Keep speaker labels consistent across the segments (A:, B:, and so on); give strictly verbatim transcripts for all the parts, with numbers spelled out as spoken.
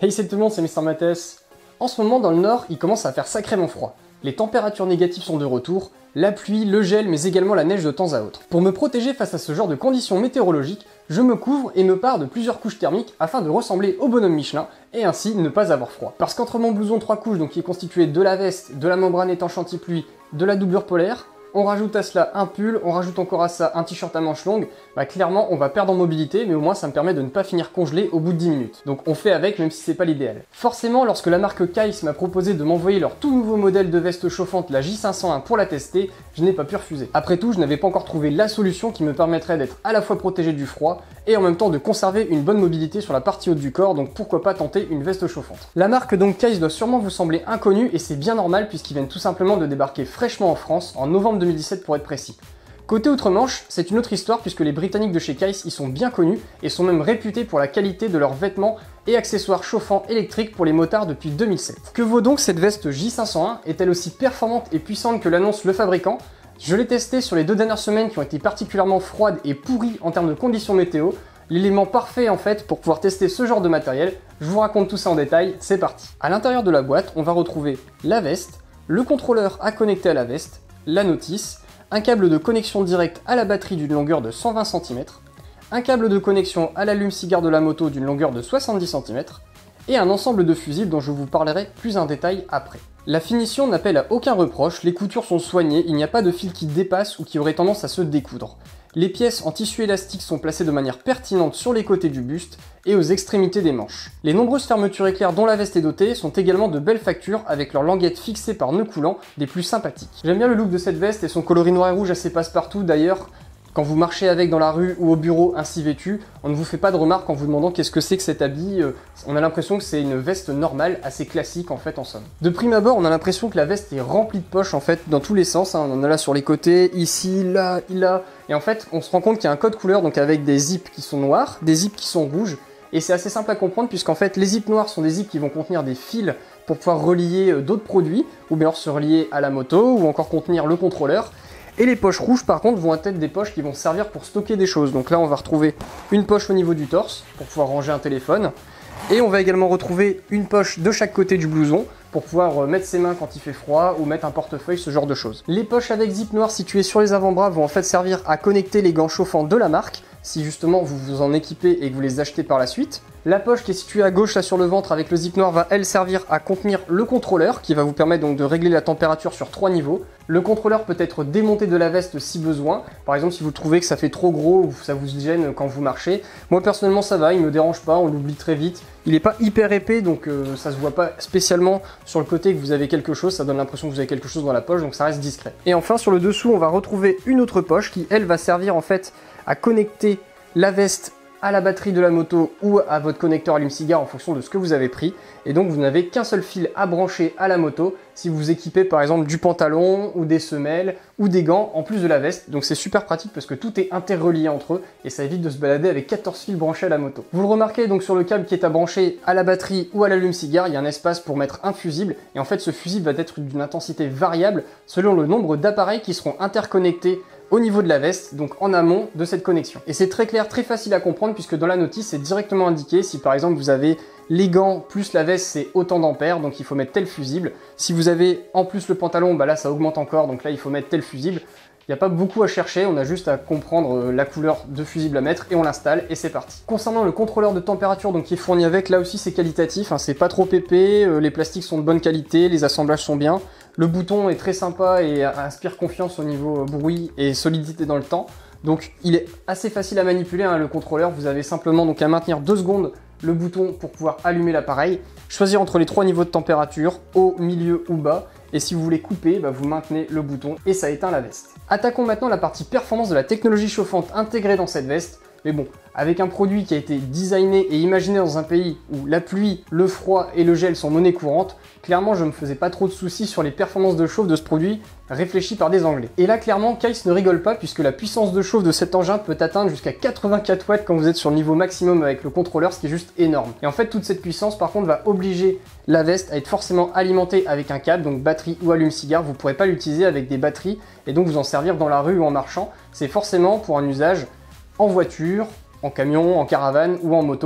A: Hey salut tout le monde, c'est Mister Mathès. En ce moment dans le nord, il commence à faire sacrément froid. Les températures négatives sont de retour, la pluie, le gel, mais également la neige de temps à autre. Pour me protéger face à ce genre de conditions météorologiques, je me couvre et me pare de plusieurs couches thermiques afin de ressembler au bonhomme Michelin et ainsi ne pas avoir froid. Parce qu'entre mon blouson trois couches, donc qui est constitué de la veste, de la membrane étanche anti-pluie, de la doublure polaire, on rajoute à cela un pull, on rajoute encore à ça un t-shirt à manches longues, bah clairement on va perdre en mobilité, mais au moins ça me permet de ne pas finir congelé au bout de dix minutes. Donc on fait avec, même si c'est pas l'idéal. Forcément, lorsque la marque Kais m'a proposé de m'envoyer leur tout nouveau modèle de veste chauffante, la J cinq cent un, pour la tester, je n'ai pas pu refuser. Après tout, je n'avais pas encore trouvé la solution qui me permettrait d'être à la fois protégé du froid et en même temps de conserver une bonne mobilité sur la partie haute du corps, donc pourquoi pas tenter une veste chauffante. La marque donc Kais doit sûrement vous sembler inconnue et c'est bien normal puisqu'ils viennent tout simplement de débarquer fraîchement en France en novembre deux mille dix-sept pour être précis. Côté Outre-Manche, c'est une autre histoire puisque les Britanniques de chez Kais y sont bien connus et sont même réputés pour la qualité de leurs vêtements et accessoires chauffants électriques pour les motards depuis deux mille sept. Que vaut donc cette veste J cinq cent un? Est-elle aussi performante et puissante que l'annonce le fabricant? Je l'ai testée sur les deux dernières semaines qui ont été particulièrement froides et pourries en termes de conditions météo. L'élément parfait en fait pour pouvoir tester ce genre de matériel. Je vous raconte tout ça en détail, c'est parti. À l'intérieur de la boîte, on va retrouver la veste, le contrôleur à connecter à la veste, la notice, un câble de connexion directe à la batterie d'une longueur de cent vingt centimètres, un câble de connexion à l'allume-cigare de la moto d'une longueur de soixante-dix centimètres, et un ensemble de fusibles dont je vous parlerai plus en détail après. La finition n'appelle à aucun reproche, les coutures sont soignées, il n'y a pas de fil qui dépasse ou qui aurait tendance à se découdre. Les pièces en tissu élastique sont placées de manière pertinente sur les côtés du buste et aux extrémités des manches. Les nombreuses fermetures éclairs dont la veste est dotée sont également de belles factures avec leurs languettes fixées par nœuds coulants des plus sympathiques. J'aime bien le look de cette veste et son coloris noir et rouge assez passe-partout d'ailleurs. Quand vous marchez avec dans la rue ou au bureau ainsi vêtu, on ne vous fait pas de remarques en vous demandant qu'est-ce que c'est que cet habit. On a l'impression que c'est une veste normale, assez classique en fait en somme. De prime abord, on a l'impression que la veste est remplie de poches en fait dans tous les sens. Hein. On en a là sur les côtés, ici, là, là. Et en fait, on se rend compte qu'il y a un code couleur, donc avec des zips qui sont noirs, des zips qui sont rouges. Et c'est assez simple à comprendre puisqu'en fait, les zips noirs sont des zips qui vont contenir des fils pour pouvoir relier d'autres produits, ou bien se relier à la moto, ou encore contenir le contrôleur. Et les poches rouges par contre vont être des poches qui vont servir pour stocker des choses. Donc là on va retrouver une poche au niveau du torse pour pouvoir ranger un téléphone. Et on va également retrouver une poche de chaque côté du blouson pour pouvoir mettre ses mains quand il fait froid ou mettre un portefeuille, ce genre de choses. Les poches avec zip noir situées sur les avant-bras vont en fait servir à connecter les gants chauffants de la marque si justement vous vous en équipez et que vous les achetez par la suite. La poche qui est située à gauche là sur le ventre avec le zip noir va elle servir à contenir le contrôleur qui va vous permettre donc de régler la température sur trois niveaux. Le contrôleur peut être démonté de la veste si besoin, par exemple si vous trouvez que ça fait trop gros ou ça vous gêne quand vous marchez. Moi personnellement ça va, il me dérange pas, on l'oublie très vite. Il n'est pas hyper épais donc euh, ça se voit pas spécialement sur le côté que vous avez quelque chose, ça donne l'impression que vous avez quelque chose dans la poche donc ça reste discret. Et enfin sur le dessous on va retrouver une autre poche qui elle va servir en fait à connecter la veste à la batterie de la moto ou à votre connecteur allume-cigare en fonction de ce que vous avez pris. Et donc vous n'avez qu'un seul fil à brancher à la moto si vous équipez par exemple du pantalon ou des semelles ou des gants en plus de la veste. Donc c'est super pratique parce que tout est interrelié entre eux et ça évite de se balader avec quatorze fils branchés à la moto. Vous le remarquez donc sur le câble qui est à brancher à la batterie ou à l'allume-cigare, il y a un espace pour mettre un fusible et en fait ce fusible va être d'une intensité variable selon le nombre d'appareils qui seront interconnectés au niveau de la veste, donc en amont de cette connexion. Et c'est très clair, très facile à comprendre puisque dans la notice c'est directement indiqué si par exemple vous avez les gants plus la veste c'est autant d'ampères donc il faut mettre tel fusible. Si vous avez en plus le pantalon, bah là ça augmente encore donc là il faut mettre tel fusible. Il n'y a pas beaucoup à chercher, on a juste à comprendre la couleur de fusible à mettre et on l'installe et c'est parti. Concernant le contrôleur de température donc qui est fourni avec, là aussi c'est qualitatif, hein, c'est pas trop épais, euh, les plastiques sont de bonne qualité, les assemblages sont bien. Le bouton est très sympa et inspire confiance au niveau bruit et solidité dans le temps. Donc il est assez facile à manipuler hein, le contrôleur, vous avez simplement donc à maintenir deux secondes le bouton pour pouvoir allumer l'appareil, choisir entre les trois niveaux de température, haut, milieu ou bas, et si vous voulez couper, bah vous maintenez le bouton et ça éteint la veste. Attaquons maintenant la partie performance de la technologie chauffante intégrée dans cette veste. Mais bon, avec un produit qui a été designé et imaginé dans un pays où la pluie, le froid et le gel sont monnaie courante, clairement je me faisais pas trop de soucis sur les performances de chauffe de ce produit réfléchi par des Anglais. Et là clairement Kais ne rigole pas puisque la puissance de chauffe de cet engin peut atteindre jusqu'à quatre-vingt-quatre watts quand vous êtes sur le niveau maximum avec le contrôleur, ce qui est juste énorme. Et en fait toute cette puissance par contre va obliger la veste à être forcément alimentée avec un câble, donc batterie ou allume-cigare. Vous ne pourrez pas l'utiliser avec des batteries et donc vous en servir dans la rue ou en marchant. C'est forcément pour un usage en voiture, en camion, en caravane ou en moto.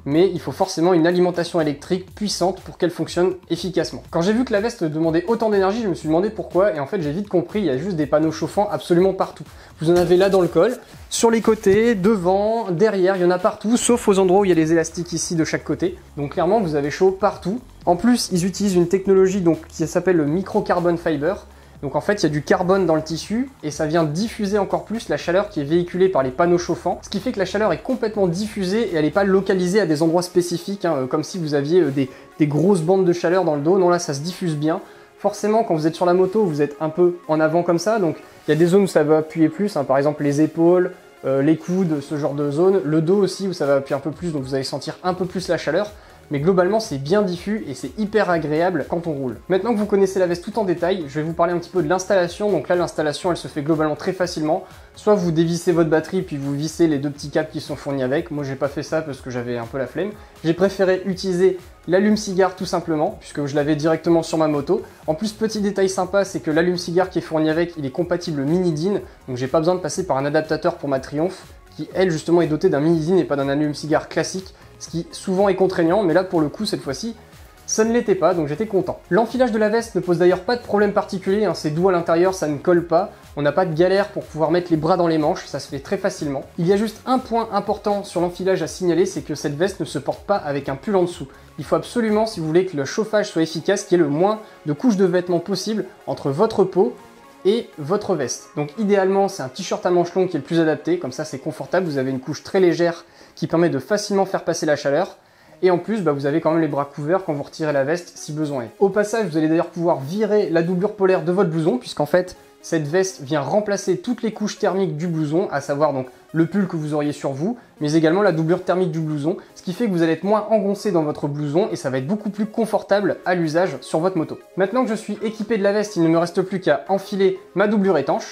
A: mais il faut forcément une alimentation électrique puissante pour qu'elle fonctionne efficacement. Quand j'ai vu que la veste demandait autant d'énergie, je me suis demandé pourquoi, et en fait j'ai vite compris, il y a juste des panneaux chauffants absolument partout. Vous en avez là dans le col, sur les côtés, devant, derrière, il y en a partout, sauf aux endroits où il y a les élastiques ici de chaque côté. Donc clairement, vous avez chaud partout. En plus, ils utilisent une technologie donc, qui s'appelle le microcarbon fiber. Donc en fait, il y a du carbone dans le tissu et ça vient diffuser encore plus la chaleur qui est véhiculée par les panneaux chauffants, ce qui fait que la chaleur est complètement diffusée et elle n'est pas localisée à des endroits spécifiques, hein, comme si vous aviez des, des grosses bandes de chaleur dans le dos. Non, là, ça se diffuse bien. Forcément, quand vous êtes sur la moto, vous êtes un peu en avant comme ça, donc il y a des zones où ça va appuyer plus, hein, par exemple les épaules, euh, les coudes, ce genre de zone, le dos aussi où ça va appuyer un peu plus, donc vous allez sentir un peu plus la chaleur. Mais globalement c'est bien diffus et c'est hyper agréable quand on roule. Maintenant que vous connaissez la veste tout en détail, je vais vous parler un petit peu de l'installation. Donc là l'installation elle se fait globalement très facilement. Soit vous dévissez votre batterie puis vous vissez les deux petits câbles qui sont fournis avec. Moi j'ai pas fait ça parce que j'avais un peu la flemme. J'ai préféré utiliser l'allume-cigare tout simplement, puisque je l'avais directement sur ma moto. En plus, petit détail sympa, c'est que l'allume-cigare qui est fourni avec, il est compatible mini D I N, donc j'ai pas besoin de passer par un adaptateur pour ma Triumph, qui elle justement est dotée d'un mini D I N et pas d'un allume-cigare classique, ce qui souvent est contraignant, mais là pour le coup cette fois-ci, ça ne l'était pas, donc j'étais content. L'enfilage de la veste ne pose d'ailleurs pas de problème particulier, hein, c'est doux à l'intérieur, ça ne colle pas, on n'a pas de galère pour pouvoir mettre les bras dans les manches, ça se fait très facilement. Il y a juste un point important sur l'enfilage à signaler, c'est que cette veste ne se porte pas avec un pull en dessous. Il faut absolument, si vous voulez que le chauffage soit efficace, qu'il y ait le moins de couches de vêtements possible entre votre peau et votre veste. Donc idéalement, c'est un t-shirt à manches longues qui est le plus adapté, comme ça c'est confortable, vous avez une couche très légère qui permet de facilement faire passer la chaleur. Et en plus, bah, vous avez quand même les bras couverts quand vous retirez la veste si besoin est. Au passage, vous allez d'ailleurs pouvoir virer la doublure polaire de votre blouson, puisqu'en fait, cette veste vient remplacer toutes les couches thermiques du blouson, à savoir donc le pull que vous auriez sur vous, mais également la doublure thermique du blouson, ce qui fait que vous allez être moins engoncé dans votre blouson et ça va être beaucoup plus confortable à l'usage sur votre moto. Maintenant que je suis équipé de la veste, il ne me reste plus qu'à enfiler ma doublure étanche,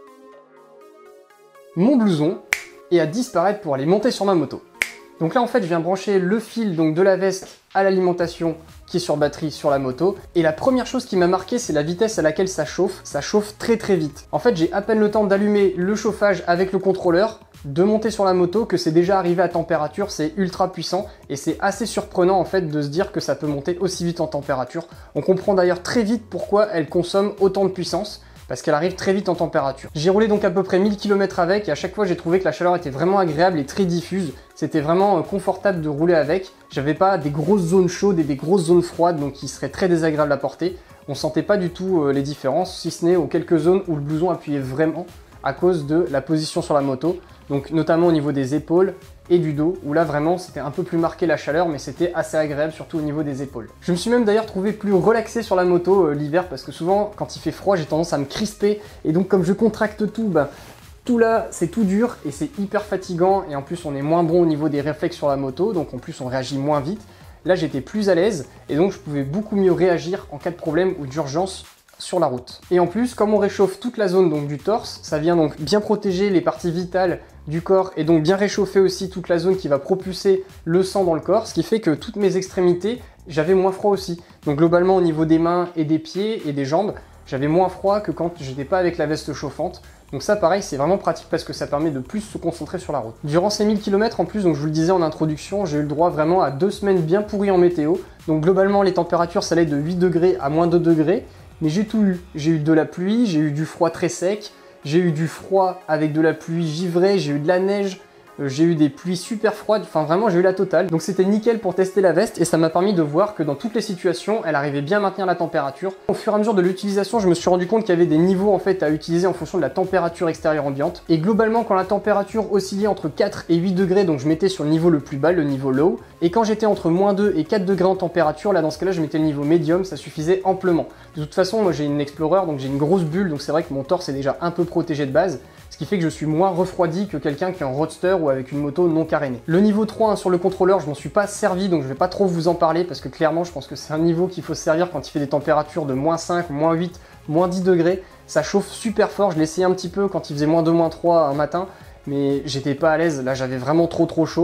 A: mon blouson, et à disparaître pour aller monter sur ma moto. Donc là en fait je viens brancher le fil donc, de la veste à l'alimentation qui est sur batterie sur la moto. Et la première chose qui m'a marqué c'est la vitesse à laquelle ça chauffe. Ça chauffe très très vite. En fait j'ai à peine le temps d'allumer le chauffage avec le contrôleur, de monter sur la moto, que c'est déjà arrivé à température, c'est ultra puissant et c'est assez surprenant en fait de se dire que ça peut monter aussi vite en température. On comprend d'ailleurs très vite pourquoi elle consomme autant de puissance, parce qu'elle arrive très vite en température. J'ai roulé donc à peu près mille kilomètres avec et à chaque fois j'ai trouvé que la chaleur était vraiment agréable et très diffuse. C'était vraiment confortable de rouler avec. J'avais pas des grosses zones chaudes et des grosses zones froides donc qui seraient très désagréables à porter. On sentait pas du tout les différences, si ce n'est aux quelques zones où le blouson appuyait vraiment à cause de la position sur la moto. Donc notamment au niveau des épaules et du dos, où là vraiment c'était un peu plus marqué la chaleur, mais c'était assez agréable, surtout au niveau des épaules. Je me suis même d'ailleurs trouvé plus relaxé sur la moto euh, l'hiver, parce que souvent quand il fait froid j'ai tendance à me crisper, et donc comme je contracte tout, bah, tout là c'est tout dur et c'est hyper fatigant, et en plus on est moins bon au niveau des réflexes sur la moto, donc en plus on réagit moins vite. Là j'étais plus à l'aise, et donc je pouvais beaucoup mieux réagir en cas de problème ou d'urgence sur la route. Et en plus, comme on réchauffe toute la zone donc du torse, ça vient donc bien protéger les parties vitales du corps et donc bien réchauffer aussi toute la zone qui va propulser le sang dans le corps, ce qui fait que toutes mes extrémités, j'avais moins froid aussi. Donc globalement au niveau des mains et des pieds et des jambes, j'avais moins froid que quand j'étais pas avec la veste chauffante. Donc ça pareil, c'est vraiment pratique parce que ça permet de plus se concentrer sur la route. Durant ces mille kilomètres en plus, donc je vous le disais en introduction, j'ai eu le droit vraiment à deux semaines bien pourries en météo. Donc globalement les températures ça allait de huit degrés à moins deux degrés. Mais j'ai tout eu. J'ai eu de la pluie, j'ai eu du froid très sec, j'ai eu du froid avec de la pluie givrée, j'ai eu de la neige, euh, j'ai eu des pluies super froides, enfin vraiment j'ai eu la totale. Donc c'était nickel pour tester la veste et ça m'a permis de voir que dans toutes les situations, elle arrivait bien à maintenir la température. Au fur et à mesure de l'utilisation, je me suis rendu compte qu'il y avait des niveaux en fait à utiliser en fonction de la température extérieure ambiante. Et globalement, quand la température oscillait entre quatre et huit degrés, donc je mettais sur le niveau le plus bas, le niveau low. Et quand j'étais entre moins deux et quatre degrés en température, là dans ce cas-là, je mettais le niveau médium, ça suffisait amplement. De toute façon, moi j'ai une Explorer, donc j'ai une grosse bulle, donc c'est vrai que mon torse est déjà un peu protégé de base, ce qui fait que je suis moins refroidi que quelqu'un qui est en roadster ou avec une moto non carénée. Le niveau trois hein, sur le contrôleur, je m'en suis pas servi, donc je vais pas trop vous en parler, parce que clairement, je pense que c'est un niveau qu'il faut se servir quand il fait des températures de moins cinq, moins huit, moins dix degrés. Ça chauffe super fort, je l'ai essayé un petit peu quand il faisait moins deux, moins trois un matin, mais j'étais pas à l'aise, là j'avais vraiment trop trop chaud.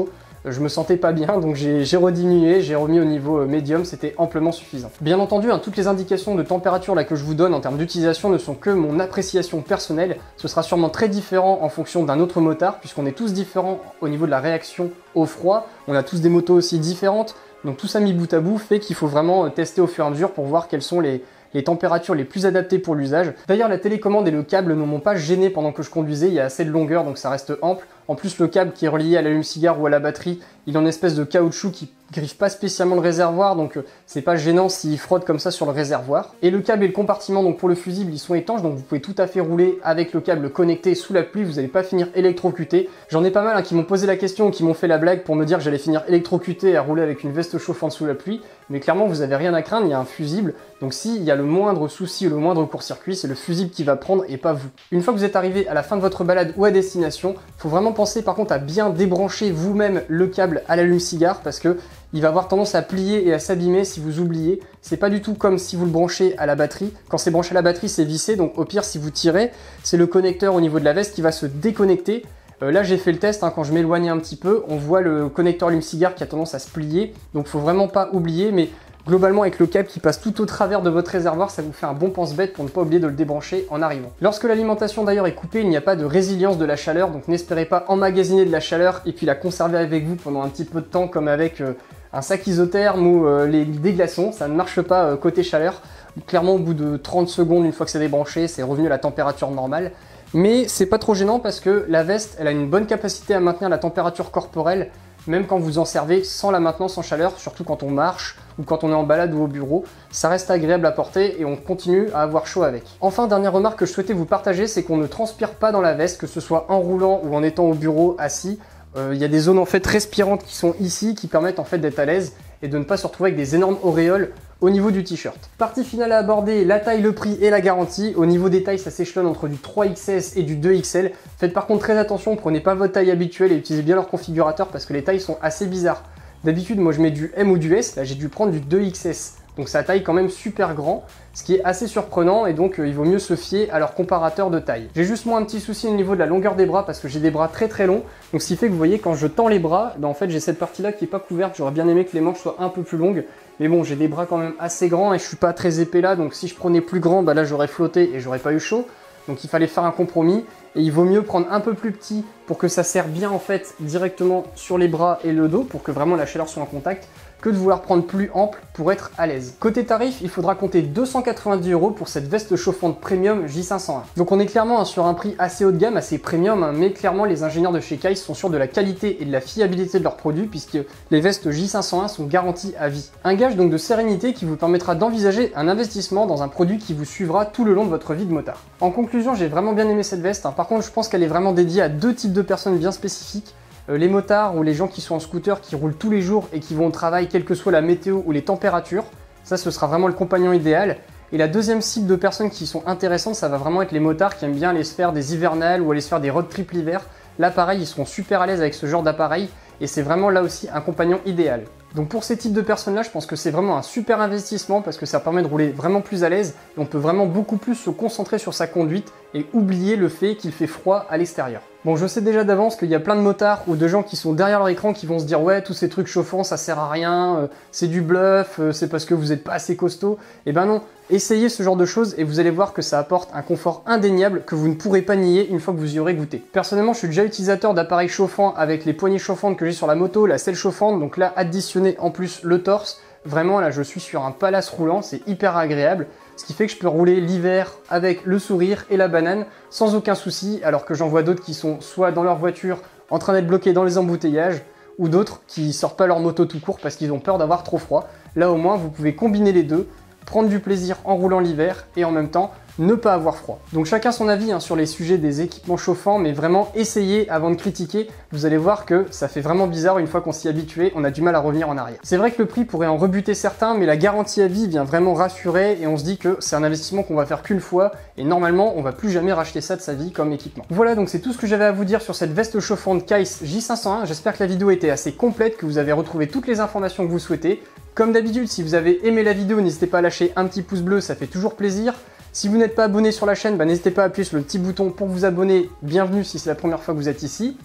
A: je me sentais pas bien, donc j'ai rediminué, j'ai remis au niveau médium, c'était amplement suffisant. Bien entendu, hein, toutes les indications de température là que je vous donne en termes d'utilisation ne sont que mon appréciation personnelle. Ce sera sûrement très différent en fonction d'un autre motard, puisqu'on est tous différents au niveau de la réaction au froid. On a tous des motos aussi différentes, donc tout ça mis bout à bout fait qu'il faut vraiment tester au fur et à mesure pour voir quelles sont les les températures les plus adaptées pour l'usage. D'ailleurs, la télécommande et le câble ne m'ont pas gêné pendant que je conduisais, il y a assez de longueur donc ça reste ample. En plus, le câble qui est relié à l'allume-cigare ou à la batterie, il est en espèce de caoutchouc qui griffe pas spécialement le réservoir, donc euh, c'est pas gênant s'il frotte comme ça sur le réservoir. Et le câble et le compartiment donc pour le fusible, ils sont étanches, donc vous pouvez tout à fait rouler avec le câble connecté sous la pluie, vous n'allez pas finir électrocuté. J'en ai pas mal hein, qui m'ont posé la question ou qui m'ont fait la blague pour me dire que j'allais finir électrocuté à rouler avec une veste chauffante sous la pluie, mais clairement vous avez rien à craindre, il y a un fusible, donc s'il y a le moindre souci ou le moindre court-circuit, c'est le fusible qui va prendre et pas vous. Une fois que vous êtes arrivé à la fin de votre balade ou à destination, faut vraiment penser par contre à bien débrancher vous-même le câble à l'allume-cigare parce que il va avoir tendance à plier et à s'abîmer si vous oubliez. C'est pas du tout comme si vous le branchez à la batterie. Quand c'est branché à la batterie, c'est vissé, donc au pire, si vous tirez, c'est le connecteur au niveau de la veste qui va se déconnecter. Euh, là, j'ai fait le test, hein, quand je m'éloignais un petit peu, on voit le connecteur allume-cigare qui a tendance à se plier, donc faut vraiment pas oublier, mais globalement, avec le câble qui passe tout au travers de votre réservoir, ça vous fait un bon pense-bête pour ne pas oublier de le débrancher en arrivant. Lorsque l'alimentation d'ailleurs est coupée, il n'y a pas de résilience de la chaleur, donc n'espérez pas emmagasiner de la chaleur et puis la conserver avec vous pendant un petit peu de temps comme avec euh, un sac isotherme ou euh, les, des glaçons, ça ne marche pas euh, côté chaleur. Clairement, au bout de trente secondes, une fois que c'est débranché, c'est revenu à la température normale. Mais c'est pas trop gênant parce que la veste, elle a une bonne capacité à maintenir la température corporelle, même quand vous en servez sans la maintenance en chaleur, surtout quand on marche ou quand on est en balade ou au bureau, ça reste agréable à porter et on continue à avoir chaud avec. Enfin, dernière remarque que je souhaitais vous partager, c'est qu'on ne transpire pas dans la veste, que ce soit en roulant ou en étant au bureau assis. Euh, il y a des zones en fait respirantes qui sont ici, qui permettent en fait d'être à l'aise et de ne pas se retrouver avec des énormes auréoles au niveau du t-shirt. Partie finale à aborder, la taille, le prix et la garantie. Au niveau des tailles, ça s'échelonne entre du trois X S et du deux X L. Faites par contre très attention, prenez pas votre taille habituelle et utilisez bien leur configurateur parce que les tailles sont assez bizarres. D'habitude, moi je mets du M ou du S, là j'ai dû prendre du deux X S. Donc ça taille quand même super grand, ce qui est assez surprenant et donc euh, il vaut mieux se fier à leur comparateur de taille. J'ai juste moi un petit souci au niveau de la longueur des bras parce que j'ai des bras très très longs, donc ce qui fait que vous voyez quand je tends les bras, ben, en fait j'ai cette partie là qui n'est pas couverte, j'aurais bien aimé que les manches soient un peu plus longues, mais bon j'ai des bras quand même assez grands et je suis pas très épais là, donc si je prenais plus grand, ben là j'aurais flotté et j'aurais pas eu chaud. Donc il fallait faire un compromis et il vaut mieux prendre un peu plus petit pour que ça serre bien en fait directement sur les bras et le dos pour que vraiment la chaleur soit en contact que de vouloir prendre plus ample pour être à l'aise. Côté tarif, il faudra compter deux cent quatre-vingt-dix euros pour cette veste chauffante premium J cinq cent un. Donc on est clairement hein, sur un prix assez haut de gamme, assez premium, hein, mais clairement les ingénieurs de chez Keiss sont sûrs de la qualité et de la fiabilité de leurs produits puisque les vestes J cinq cent un sont garanties à vie. Un gage donc de sérénité qui vous permettra d'envisager un investissement dans un produit qui vous suivra tout le long de votre vie de motard. En conclusion, j'ai vraiment bien aimé cette veste, hein. Par contre je pense qu'elle est vraiment dédiée à deux types de personnes bien spécifiques. Les motards ou les gens qui sont en scooter, qui roulent tous les jours et qui vont au travail, quelle que soit la météo ou les températures. Ça, ce sera vraiment le compagnon idéal. Et la deuxième cible de personnes qui sont intéressantes, ça va vraiment être les motards qui aiment bien aller se faire des hivernales ou aller se faire des road trips l'hiver. Là, pareil, ils seront super à l'aise avec ce genre d'appareil et c'est vraiment là aussi un compagnon idéal. Donc pour ces types de personnes-là, je pense que c'est vraiment un super investissement parce que ça permet de rouler vraiment plus à l'aise et on peut vraiment beaucoup plus se concentrer sur sa conduite et oublier le fait qu'il fait froid à l'extérieur. Bon, je sais déjà d'avance qu'il y a plein de motards ou de gens qui sont derrière leur écran qui vont se dire ouais, tous ces trucs chauffants, ça sert à rien, euh, c'est du bluff, euh, c'est parce que vous n'êtes pas assez costaud. Et ben non, essayez ce genre de choses et vous allez voir que ça apporte un confort indéniable que vous ne pourrez pas nier une fois que vous y aurez goûté. Personnellement, je suis déjà utilisateur d'appareils chauffants avec les poignées chauffantes que j'ai sur la moto, la selle chauffante, donc là, additionner en plus le torse. Vraiment, là, je suis sur un palace roulant, c'est hyper agréable. Ce qui fait que je peux rouler l'hiver avec le sourire et la banane sans aucun souci, alors que j'en vois d'autres qui sont soit dans leur voiture en train d'être bloqués dans les embouteillages, ou d'autres qui sortent pas leur moto tout court parce qu'ils ont peur d'avoir trop froid. Là au moins vous pouvez combiner les deux, prendre du plaisir en roulant l'hiver et en même temps ne pas avoir froid. Donc chacun son avis hein, sur les sujets des équipements chauffants, mais vraiment essayez avant de critiquer. Vous allez voir que ça fait vraiment bizarre une fois qu'on s'y est habitué, on a du mal à revenir en arrière. C'est vrai que le prix pourrait en rebuter certains, mais la garantie à vie vient vraiment rassurer et on se dit que c'est un investissement qu'on va faire qu'une fois et normalement on va plus jamais racheter ça de sa vie comme équipement. Voilà, donc c'est tout ce que j'avais à vous dire sur cette veste chauffante Keiss J cinq cent un. J'espère que la vidéo était assez complète, que vous avez retrouvé toutes les informations que vous souhaitez. Comme d'habitude, si vous avez aimé la vidéo, n'hésitez pas à lâcher un petit pouce bleu, ça fait toujours plaisir. Si vous n'êtes pas abonné sur la chaîne, bah, n'hésitez pas à appuyer sur le petit bouton pour vous abonner. Bienvenue si c'est la première fois que vous êtes ici.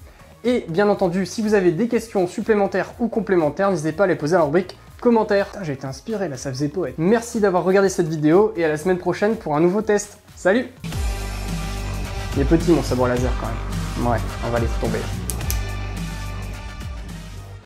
A: Et bien entendu, si vous avez des questions supplémentaires ou complémentaires, n'hésitez pas à les poser dans la rubrique commentaires. J'ai été inspiré là, ça faisait poète. Merci d'avoir regardé cette vidéo et à la semaine prochaine pour un nouveau test. Salut! Il est petit mon sabre laser quand même. Ouais, on va laisser tomber.